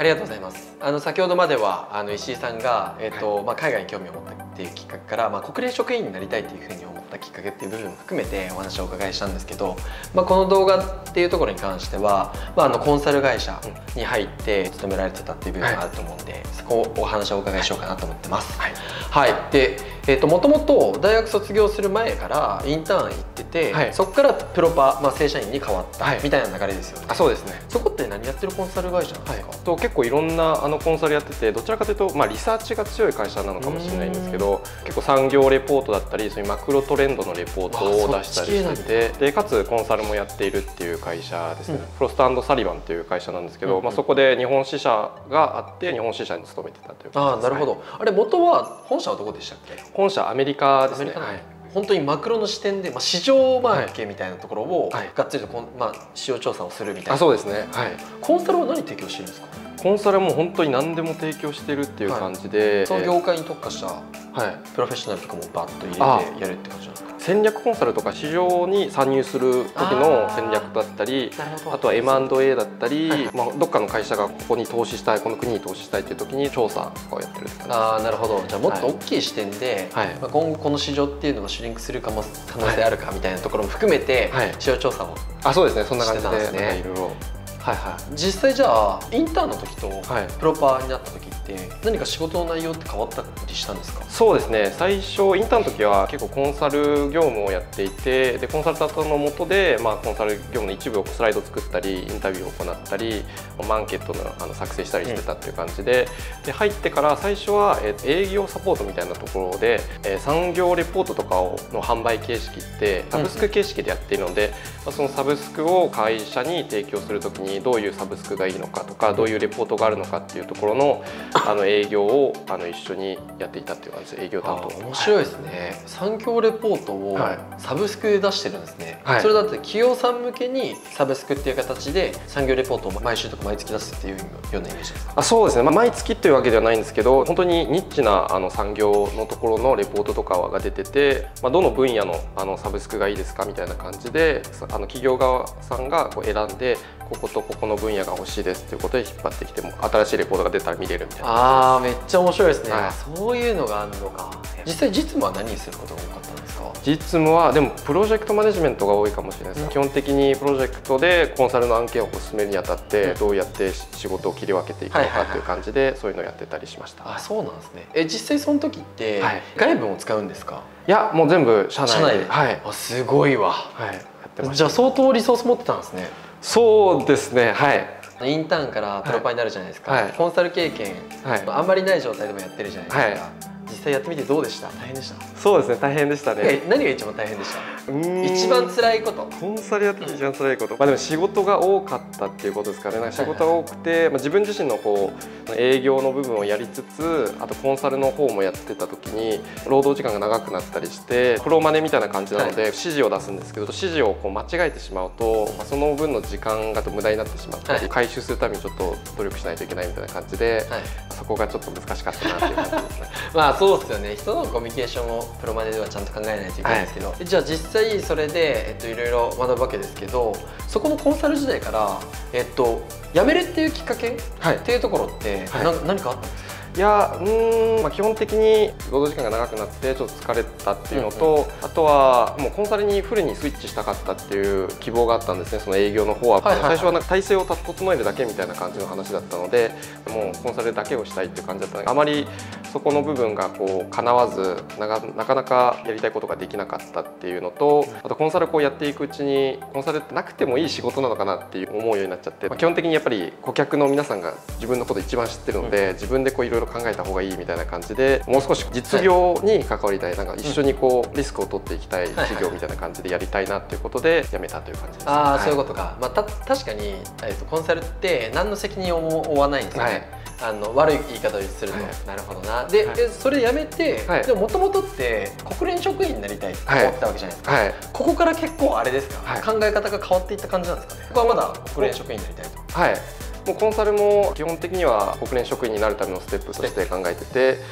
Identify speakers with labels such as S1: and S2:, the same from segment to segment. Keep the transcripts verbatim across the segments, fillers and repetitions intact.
S1: りがとうございます。あの先ほどまではあの石井さんが、えーとまあ、海外に興味を持ったっていうきっかけから、まあ、国連職員になりたいというふうに思ったきっかけっていう部分も含めてお話をお伺いしたんですけど、まあ、この動画っていうところに関しては、まあ、あのコンサル会社に入って勤められてたっていう部分があると思うんで、はい、そこをお話をお伺いしようかなと思ってます。はい、はい、で、えーともともと大学卒業する前からインターン行ってて、はい、そこからプロパ、まあ、正社員に変わったみたいな流れですよね。
S2: あ、そうですね。
S1: そこって何やってるコンサル会社なんですか？はい、
S2: と結構いろんなあのコンサルやってて、どちらかというと、まあ、リサーチが強い会社なのかもしれないんですけど、結構産業レポートだったりそういうマクロトレンドのレポートを出したりしてて、でかつコンサルもやっているっていう会社ですね。うん、フロスト&サリバンっていう会社なんですけど、うん、まあ、そこで日本支社があって日本支社に勤めてたという感じです。
S1: ああ、なるほど。はい、あれ元は本社はどこでしたっけ？
S2: 本社アメリカですね。
S1: 本当にマクロの視点で、まあ、市場マーケみたいなところをがっつりとこん、まあ、市場調査をするみたいな。
S2: あ、そうですね。はい。
S1: コンサルは何提供してるんですか？
S2: コンサルはもう本当に何でも提供してるっていう感じで、はい、
S1: その業界に特化したプロフェッショナルとかもバッと入れてやるって感じなんですか？
S2: 戦略コンサルとか市場に参入する時の戦略だったり、 あ, あとは エムアンドエー だったり、はい、まあ、どっかの会社がここに投資したい、この国に投資したいっていう時に調査とかをやってるって感じです。
S1: ああ、なるほど。じゃあもっと大きい視点で、はい、まあ、今後この市場っていうのがシュリンクするかも可能性あるかみたいなところも含めて、はい、市場調査をしてたんですね。
S2: あ、そうですね。そんな感じで、ね、いろいろ。
S1: はいはい、実際じゃあインターンの時とプロパーになった時って何か仕事の内容って変わったりしたんですか？
S2: そうですね。最初インターンの時は結構コンサル業務をやっていて、でコンサルタントの下で、まあ、コンサル業務の一部をスライドを作ったりインタビューを行ったりマーケットのあの作成したりしてたっていう感じで、うん、で入ってから最初は、えー、営業サポートみたいなところで、えー、産業レポートとかをの販売形式ってサブスク形式でやっているので、うん、まあ、そのサブスクを会社に提供する時にどういうサブスクがいいのかとか、どういうレポートがあるのかっていうところのあの営業をあの一緒にやっていたっていう感じで、営業担当。
S1: 面白いですね。産業レポートをサブスクで出してるんですね。はい、それだって企業さん向けにサブスクっていう形で産業レポートを毎週とか毎月出すっていうようなイメージですか？あ、
S2: そうですね。まあ、毎月っていうわけではないんですけど、本当にニッチなあの産業のところのレポートとかが出てて、まあ、どの分野のあのサブスクがいいですかみたいな感じで、あの企業側さんがこう選んで、こことここの分野が欲しいですっていうことで引っ張ってきても新しいレポートが出たら見れるみたいな。
S1: ああ、めっちゃ面白いですね。はい、そういうのがあるのか。実際実務は何にすることが多かったんですか？
S2: 実務はでもプロジェクトマネジメントが多いかもしれないです。うん、基本的にプロジェクトでコンサルの案件を進めるにあたってどうやって仕事を切り分けていくのかっていう感じでそういうのをやってたりしました。
S1: あ、そうなんですね。え、実際その時って外部も使うんですか？
S2: いや、もう全部社内で。
S1: 社内で。
S2: はい。
S1: あ、すごいわ。はい。やってました。じゃあ相当リソース持ってたんですね。
S2: そうですね。はい。
S1: インターンからプロパーになるじゃないですか。はい、コンサル経験、はい、あんまりない状態でもやってるじゃないですか。はい、実際やってみてどうでした？大変でした？
S2: そうですね、大変でしたね。
S1: 何が一番大変でした？一番辛いこと。
S2: コンサルやってて一番辛いこと。まあでも仕事が多かったっていうことですかね。なんか仕事が多くて、まあ自分自身のこう営業の部分をやりつつ、あとコンサルの方もやってた時に労働時間が長くなったりして、プロマネみたいな感じなので指示を出すんですけど、指示をこう間違えてしまうと、まあ、その分の時間が無駄になってしまったり、回収するためにちょっと努力しないといけないみたいな感じで、はい、そこがちょっと難しかったなっていう感じですね。
S1: まあそうですよね。人のコミュニケーションをプロマネではちゃんと考えないといけないんですけど、はい、じゃあ実際それで、えっと、いろいろ学ぶわけですけど、そこのコンサル時代から、えっと、辞めるっていうきっかけ、はい、っていうところって、はい、な何かあったんですか？
S2: いや、うーん、まあ、基本的に労働時間が長くなってちょっと疲れたっていうのと、うんうん、あとはもうコンサルにフルにスイッチしたかったっていう希望があったんですね。その営業の方は最初はなんか体制を整えるだけみたいな感じの話だったので、もうコンサルだけをしたいっていう感じだったので、あまりそこの部分がこう叶わずなかなかなかやりたいことができなかったっていうのと、あとコンサルこうやっていくうちにコンサルってなくてもいい仕事なのかなっていう思うようになっちゃって、まあ、基本的にやっぱり顧客の皆さんが自分のこと一番知ってるので、うん、自分でこういろいろ考えた方がいいみたいな感じで、もう少し実業に関わりたい、なんか一緒にこうリスクを取っていきたい事業みたいな感じでやりたいなっていうことで辞めたという感じです。
S1: ああ、そういうことか。まあた確かに、えっとコンサルって何の責任を負わないんですよね。はい、あの悪い言い方をすると、はい、なるほどな。で、はい、それやめて、はい、でももともとって国連職員になりたいって思ってたわけじゃないですか。はい、ここから結構あれですか、はい、考え方が変わっていった感じなんですかね。ここはまだ国連職員になりたいと。
S2: はい。もうコンサルも基本的には国連職員になるためのステップとして考えてて、はいはいはい、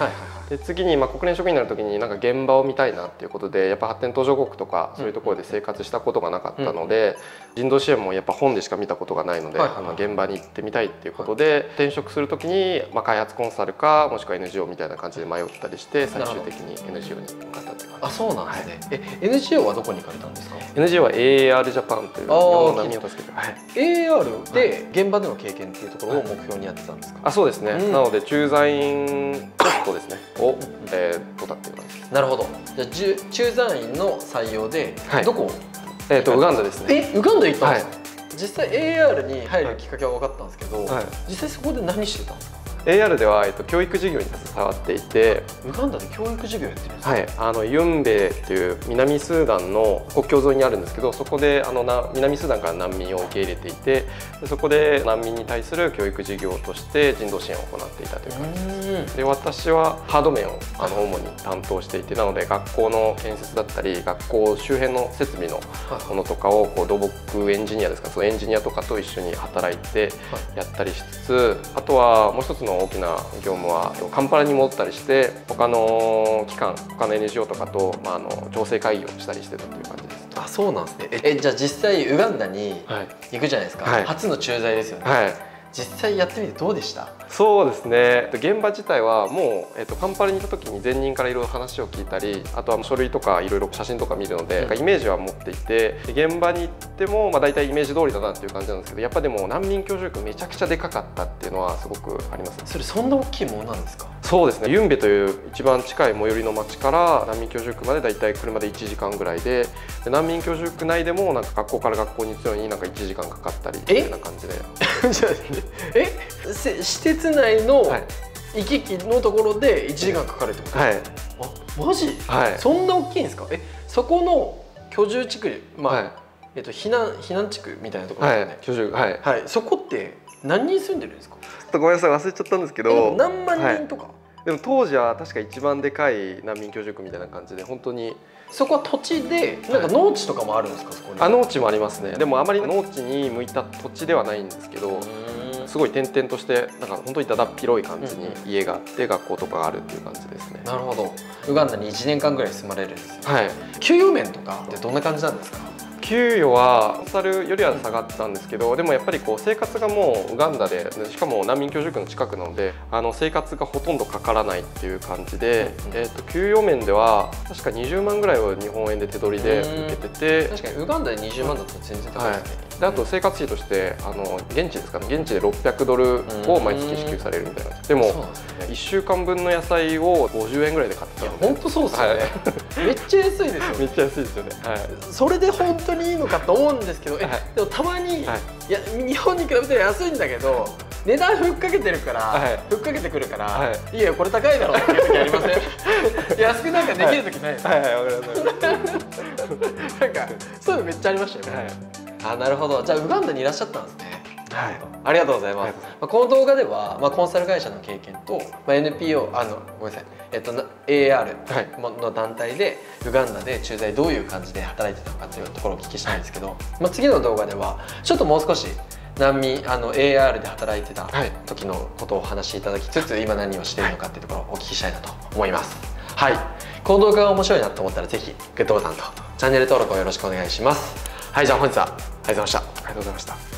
S2: で次にまあ国連職員になる時になんか現場を見たいなっていうことで、やっぱ発展途上国とかそういうところで生活したことがなかったので、人道支援もやっぱ本でしか見たことがないので、あの現場に行ってみたいっていうことで、転職する時にまあ開発コンサルかもしくは エヌジーオー みたいな感じで迷ったりして、最終的に エヌジーオー に向かったっていう感じ。
S1: あ、そうなんですね。え、エヌジーオー はどこに行かれたんですか？
S2: エヌジーオー は エーエーアール ジャパンという日本の難民を助けて、はい、
S1: エーエーアール で現場での経験っていうところを目標にやってたんですか？
S2: あ、そうですね、うん、なので駐在員ポストですねを、えー、取ったっていう感じです。
S1: なるほど。じゃあ駐在員の採用で、はい、どこ？
S2: えっとウガンダですね。
S1: え、ウガンダ行ったんですか？はい、実際 エーエーアール に入るきっかけは分かったんですけど、はい、実際そこで何してたんですか？
S2: エーエーアール では、えっと、教育事業に携わっていて、
S1: ウガンダで教育事業やってるんですか？
S2: はい、あのユンベイっていう南スーダンの国境沿いにあるんですけど、そこであのな南スーダンから難民を受け入れていて、でそこで難民に対する教育事業として人道支援を行っていたという感じです。で、私はハード面をあの主に担当していて、なので学校の建設だったり学校周辺の設備のものとかをこう土木エンジニアですか、そのエンジニアとかと一緒に働いてやったりしつつ、あとはもう一つの大きな業務はカンパラに戻ったりして他の機関他の エヌジーオー とかと、まあ、あの調整会議をしたりしてたという感じです。
S1: あ、そうなんですね。え、じゃあ実際ウガンダに行くじゃないですか、はい、初の駐在ですよね、はい、実際やってみてどうでした？
S2: そうですね、現場自体はもう、えっと、カンパラにいた時に前任からいろいろ話を聞いたり、あとは書類とかいろいろ写真とか見るので、うん、イメージは持っていて、現場に行っても、まあ、大体イメージ通りだなっていう感じなんですけど、やっぱでも難民居住区めちゃくちゃでかかったっていうのはすごくありますね。
S1: それそんな大きいものなんですか？
S2: そうですね、ユンベという一番近い最寄りの町から難民居住区まで大体車でいちじかんぐらいで、で難民居住区内でもなんか学校から学校に行くのになんかいちじかんかかったりみたいな感じで。
S1: え施設内の行き来のところでいちじかんかかるってことですか？はい、あ、マジ？はい、そんな大きいんですか？え、そこの居住地区、まあ、はい、えっと避難避難地区みたいなところですよね。はい、居住、はい、はい、そこって何人住んでるんですか？ちょっと
S2: ごめんなさい、忘れちゃったんですけど、
S1: 何万人とか？はい、
S2: でも当時は確か一番でかい難民居住区みたいな感じで、本当に
S1: そこは土地でなんか農地とかもあるんですか？そこに。
S2: あ、農地もありますね。でもあまり農地に向いた土地ではないんですけど、すごい点々としてなんか本当にだだっ広い感じに家があって学校とかがあるっていう感じですね。
S1: なるほど。ウガンダにいちねんかんぐらい住まれるんですよ。
S2: はい。
S1: 給与面とかってどんな感じなんですか？
S2: 給与はコンサルよりは下がったんですけど、でもやっぱりこう生活がもうウガンダで、しかも難民居住区の近くなので、あの生活がほとんどかからないっていう感じで、えっと給与面では確かにじゅうまんぐらいを日本円で手取りで受けてて、
S1: 確かにウガンダでにじゅうまんだと全然高いですね。
S2: はい、であと生活費としてあの現地ですかね、現地でろっぴゃくドルを毎月支給されるみたいな。でもいっしゅうかんぶんの野菜をごじゅうえんぐらいで買ってたので。
S1: 本当そうですよね。はい、めっちゃ安いですよ。
S2: めっちゃ安いですよね。はい、
S1: それで本当にいいのかと思うんですけど、え、はい、でもたまに、はい、いや日本に比べて安いんだけど値段ふっかけてるから、はい、ふっかけてくるから、はい、いやこれ高いだろうっていう時ありません？安くなんかできる時ないですか？はいはい、わかります。なんかそういうのめっちゃありましたよね。はい、あ、なるほど。じゃあウガンダにいらっしゃったんですね。はい、ありがとうございます。まあ、この動画では、まあ、コンサル会社の経験と、まあ、エヌピーオー あのごめんなさい、えっと、エーエーアール の団体でウガンダで駐在どういう感じで働いてたのかというところをお聞きしたいんですけど、まあ、次の動画ではちょっともう少し難民あの エーエーアール で働いてた時のことをお話しいただきつつ、今何をしているのかっていうところをお聞きしたいなと思います。はい、この動画が面白いなと思ったらぜひグッドボタンとチャンネル登録をよろしくお願いします。はい、じゃあ本日はありがとうございました。ありがとうございました。